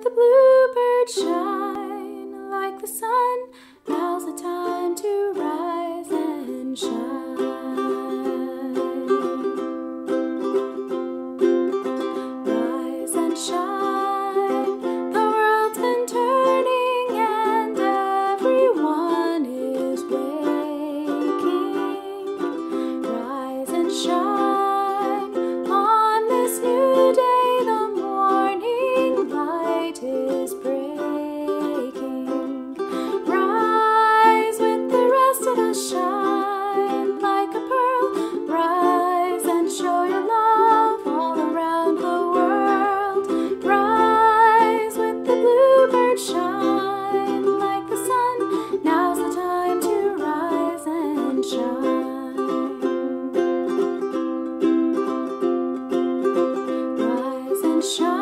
the bluebird shine like the sun. Now's the time to rise and shine. Rise and shine. The world's been turning and everyone is waking. Rise and shine on this new day. The morning light is breaking. Rise with the rest of us, shine like a pearl. Rise and show your love all around the world. Rise with the bluebird, shine like the sun. Now's the time to rise and shine. Rise and shine.